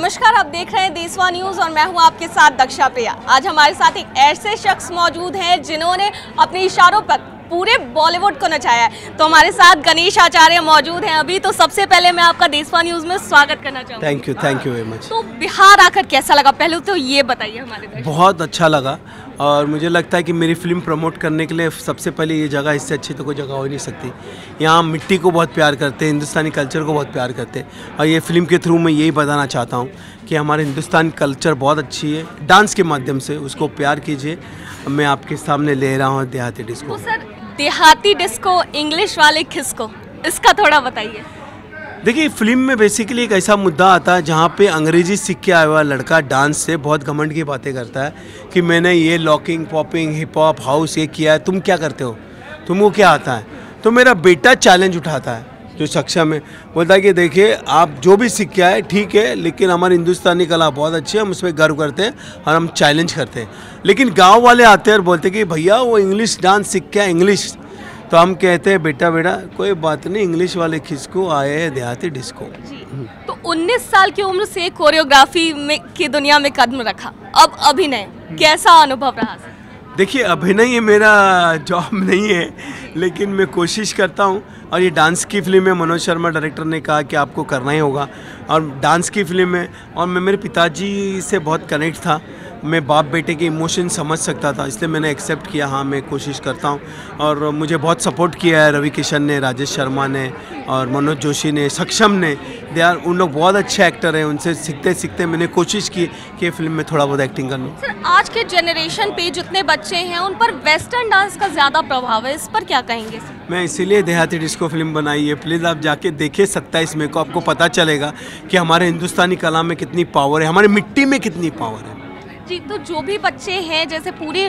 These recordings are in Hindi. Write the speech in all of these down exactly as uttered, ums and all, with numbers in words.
नमस्कार, आप देख रहे हैं देशवा न्यूज और मैं हूं आपके साथ दक्षा प्रिया। आज हमारे साथ एक ऐसे शख्स मौजूद हैं जिन्होंने अपने इशारों पर पूरे बॉलीवुड को नचाया है। तो हमारे साथ गणेश आचार्य मौजूद हैं अभी। तो सबसे पहले मैं आपका देशवा न्यूज में स्वागत करना चाहूँगा। Thank you thank you very much. तो बिहार आकर कैसा लगा, पहले तो ये बताइए हमारे दर्शक। बहुत अच्छा लगा और मुझे लगता है कि मेरी फिल्म प्रमोट करने के लिए सबसे पहले ये जगह, इससे अच्छी तो कोई जगह हो ही नहीं सकती। यहाँ मिट्टी को बहुत प्यार करते हैं, हिंदुस्तानी कल्चर को बहुत प्यार करते हैं और ये फिल्म के थ्रू मैं यही बताना चाहता हूँ कि हमारे हिंदुस्तानी कल्चर बहुत अच्छी है। डांस के माध्यम से उसको प्यार कीजिए। मैं आपके सामने ले रहा हूँ देहाती डिस्को। तो सर, देहाती डिस्को, इंग्लिश वाले खिसको, इसका थोड़ा बताइए। देखिए, फिल्म में बेसिकली एक ऐसा मुद्दा आता है जहाँ पे अंग्रेजी सीख के आया हुआ लड़का डांस से बहुत घमंड की बातें करता है कि मैंने ये locking, popping, hip hop, house ये किया है, तुम क्या करते हो, तुमको क्या आता है। तो मेरा बेटा चैलेंज उठाता है, जो सक्षम है, बोलता है कि देखिए आप जो भी सीख के आए ठीक है, लेकिन हमारी हिंदुस्तानी कला बहुत अच्छी है, हम उस पर गर्व करते हैं और हम चैलेंज करते हैं। लेकिन गाँव वाले आते हैं और बोलते हैं कि भैया वो इंग्लिश डांस सीख के आए, इंग्लिश। तो हम कहते हैं बेटा बेटा कोई बात नहीं, इंग्लिश वाले खिसको आए हैं देहाती डिस्को। तो उन्नीस साल की उम्र से कोरियोग्राफी में की दुनिया में कदम रखा, अब अभिनय, कैसा अनुभव रहा? देखिए, अभिनय मेरा जॉब नहीं है, लेकिन मैं कोशिश करता हूँ। और ये डांस की फिल्म है, मनोज शर्मा डायरेक्टर ने कहा कि आपको करना ही होगा और डांस की फिल्म है। और मैं मेरे पिताजी से बहुत कनेक्ट था, मैं बाप बेटे के इमोशन समझ सकता था, इसलिए मैंने एक्सेप्ट किया। हाँ, मैं कोशिश करता हूँ और मुझे बहुत सपोर्ट किया है रवि किशन ने, राजेश शर्मा ने और मनोज जोशी ने, सक्षम ने। दे आर उन लोग बहुत अच्छे एक्टर हैं, उनसे सीखते सीखते मैंने कोशिश की कि फिल्म में थोड़ा बहुत एक्टिंग कर लूँ। सर, आज के जनरेशन पे जितने बच्चे हैं उन पर वेस्टर्न डांस का ज़्यादा प्रभाव है, इस पर क्या कहेंगे सर? मैं इसीलिए देहाती डिस्को फिल्म बनाई है। प्लीज़ आप जाके देखिए सत्ताईस मई को, आपको पता चलेगा कि हमारे हिंदुस्तानी कला में कितनी पावर है, हमारी मिट्टी में कितनी पावर है। जी, तो जो भी बच्चे हैं, जैसे पूरे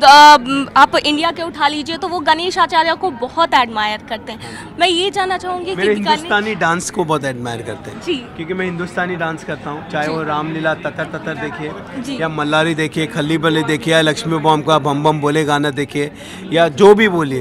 आप इंडिया के उठा लीजिए, तो वो गणेश आचार्य को बहुत एडमायर करते हैं। मैं ये जानना चाहूँगी कि हिंदुस्तानी डांस को बहुत एडमायर करते हैं जी, क्योंकि मैं हिंदुस्तानी डांस करता हूँ। चाहे वो रामलीला ततर ततर देखिए, या मल्लारी देखिए, खल्ली बल्ली देखिए, या लक्ष्मी बॉम्ब का बम बम बोले गाना देखिए, या जो भी बोलिए।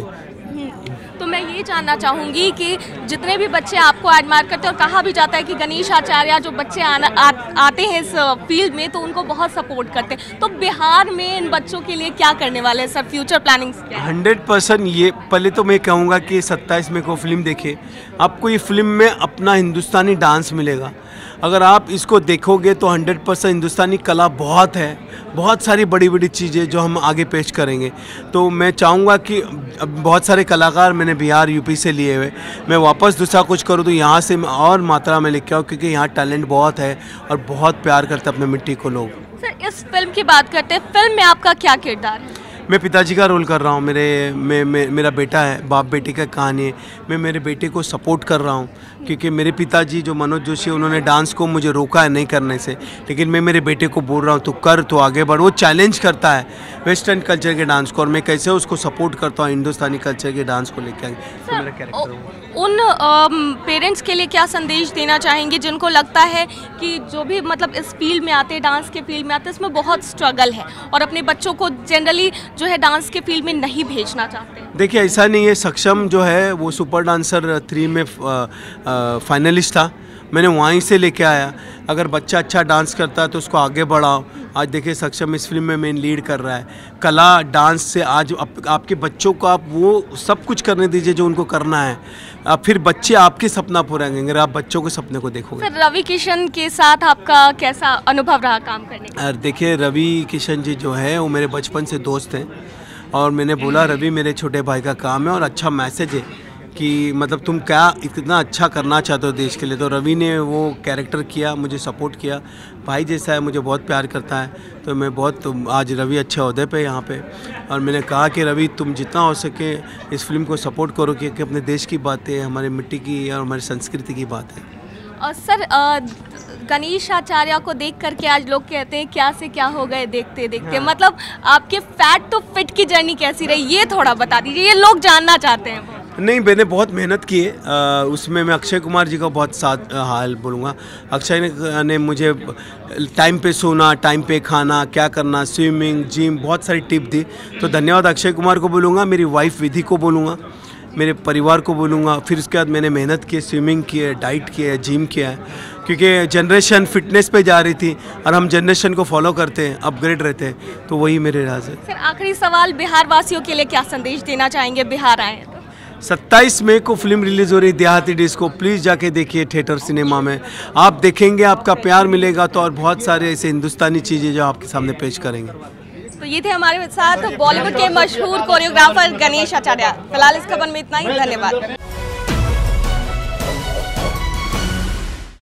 तो मैं ये जानना चाहूँगी कि जितने भी बच्चे आपको एडमायर करते हैं, और कहा भी जाता है कि गणेश आचार्य जो बच्चे आना आ, आते हैं इस फील्ड में तो उनको बहुत सपोर्ट करते हैं, तो बिहार में इन बच्चों के लिए क्या करने वाले हैं सर, फ्यूचर प्लानिंग क्या है? हंड्रेड परसेंट ये पहले तो मैं कहूँगा कि सत्ताईस मई को फिल्म देखिए, आपको ये फिल्म में अपना हिंदुस्तानी डांस मिलेगा। अगर आप इसको देखोगे तो हंड्रेड परसेंट हिंदुस्तानी कला बहुत है, बहुत सारी बड़ी बड़ी चीज़ें जो हम आगे पेश करेंगे। तो मैं चाहूँगा कि बहुत सारे कलाकार मैंने बिहार यूपी से लिए हुए, मैं वापस दूसरा कुछ करूँ तो यहाँ से मैं और मात्रा में लेके आऊँ, क्योंकि यहाँ टैलेंट बहुत है और बहुत प्यार करते हैं अपने मिट्टी को लोग। सर, इस फिल्म की बात करते हैं, फिल्म में आपका क्या किरदार है? मैं पिताजी का रोल कर रहा हूँ। मेरे मैं, मैं मेरा बेटा है, बाप बेटे का कहानी है। मैं मेरे बेटे को सपोर्ट कर रहा हूँ क्योंकि मेरे पिताजी जो मनोज जोशी, उन्होंने डांस को मुझे रोका है नहीं करने से, लेकिन मैं मेरे बेटे को बोल रहा हूँ तो कर, तो आगे बढ़। वो चैलेंज करता है वेस्टर्न कल्चर के डांस को और मैं कैसे उसको सपोर्ट करता हूँ हिंदुस्तानी कल्चर के डांस को लेकर। तो मेरा कैरेक्टर होगा। उन पेरेंट्स के लिए क्या संदेश देना चाहेंगे जिनको लगता है कि जो भी मतलब इस फील्ड में आते हैं, डांस के फील्ड में आते हैं, इसमें बहुत स्ट्रगल है और अपने बच्चों को जनरली जो है डांस के फील्ड में नहीं भेजना चाहते हैं? देखिए, ऐसा नहीं है। सक्षम जो है वो सुपर डांसर थ्री में फाइनलिस्ट था, मैंने वहीं से लेके आया। अगर बच्चा अच्छा डांस करता है तो उसको आगे बढ़ाओ। आज देखिए, सक्षम इस फिल्म में मेन लीड कर रहा है। कला डांस से आज आप, आपके बच्चों को आप वो सब कुछ करने दीजिए जो उनको करना है, अब फिर बच्चे आपके सपना पूरा करेंगे अगर आप बच्चों के सपने को देखोगे। सर, रवि किशन के साथ आपका कैसा अनुभव रहा काम करने का? देखिए, रवि किशन जी जो है वो मेरे बचपन से दोस्त हैं और मैंने बोला रवि मेरे छोटे भाई का काम है और अच्छा मैसेज है कि मतलब तुम क्या इतना अच्छा करना चाहते हो देश के लिए। तो रवि ने वो कैरेक्टर किया, मुझे सपोर्ट किया, भाई जैसा है, मुझे बहुत प्यार करता है। तो मैं बहुत तो आज रवि अच्छे ओहदे पे यहाँ पे, और मैंने कहा कि रवि तुम जितना हो सके इस फिल्म को सपोर्ट करो क्योंकि अपने देश की बात है, हमारे मिट्टी की और हमारी संस्कृति की बात है। और सर, गणेश आचार्य को देख करके आज लोग कहते हैं क्या से क्या हो गए देखते देखते। हाँ। मतलब आपके फैट टू फिट की जर्नी कैसी रही, ये थोड़ा बता दीजिए, ये लोग जानना चाहते हैं। नहीं, मैंने बहुत मेहनत की है, उसमें मैं अक्षय कुमार जी का बहुत साथ हाल बोलूँगा। अक्षय ने, ने मुझे टाइम पे सोना, टाइम पे खाना, क्या करना, स्विमिंग, जिम, बहुत सारी टिप दी। तो धन्यवाद अक्षय कुमार को बोलूँगा, मेरी वाइफ विधि को बोलूँगा, मेरे परिवार को बोलूँगा। फिर उसके बाद मैंने मेहनत की, स्विमिंग की है, डाइट किया है, जिम किया है। क्योंकि जनरेशन फिटनेस पे जा रही थी और हम जनरेशन को फॉलो करते हैं, अपग्रेड रहते हैं, तो वही मेरे राज है। सर आखिरी सवाल, बिहार वासियों के लिए क्या संदेश देना चाहेंगे बिहार आए तो? सत्ताईस मई को फिल्म रिलीज हो रही देहाती डिस्को, प्लीज़ जाके देखिए थिएटर सिनेमा में। आप देखेंगे, आपका प्यार मिलेगा तो और बहुत सारे ऐसे हिंदुस्तानी चीज़ें जो आपके सामने पेश करेंगे। तो ये थे हमारे साथ बॉलीवुड के मशहूर कोरियोग्राफर गणेश आचार्य। फिलहाल इस खबर में इतना ही, धन्यवाद।